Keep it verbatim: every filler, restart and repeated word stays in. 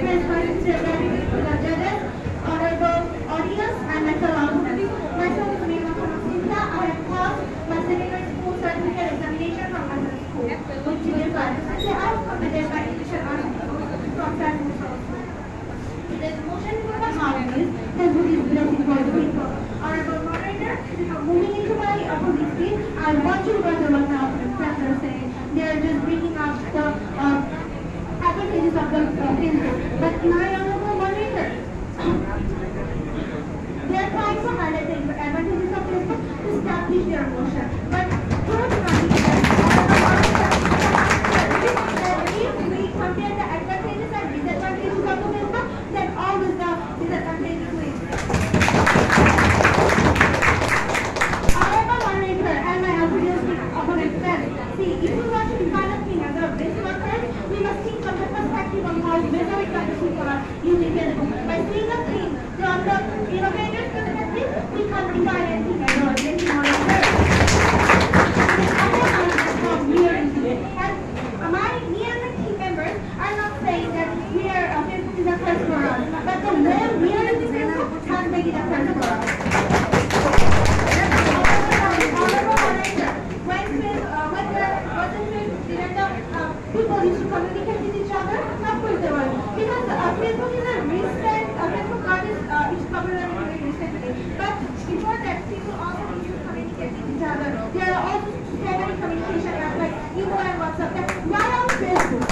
President Chairman to the judges, honorable audience, and my fellow students. Myself is Meena Sinha. I have passed my secondary school certificate examination from my school, which is I have completed my English and Art from Saifur. Today's motion for the House is Facebook is blessing for the people. Honorable moderator, moving into my opposite seat, I want you to go to what now professor saying. They are just bringing up the uh, advantages of the uh, Facebook. But my honorable moderator, they are trying to highlight the advantages of Facebook to establish their motion. But don't mind that if we compare the advantages and disadvantages of the Facebook, then all the disadvantages will exist. However, moderator and my opponent said, see, if we want to define a thing as a base workers, we must think from the perspective of how majority of the people are using Facebook. By seeing a thing from the innovator's perspective, we can't define anything as a base worker. And my, me and my team members are not saying that we are, uh, Facebook is a first for us, but the more we are using Facebook can make it a first for us. People used to communicate with each other, not with the world. Because uh, Facebook is a recent, uh, Facebook got its, uh, its popularity very recently. But before that, people also used to communicate with each other. There are also so many communication apps like email and WhatsApp. That's why on Facebook,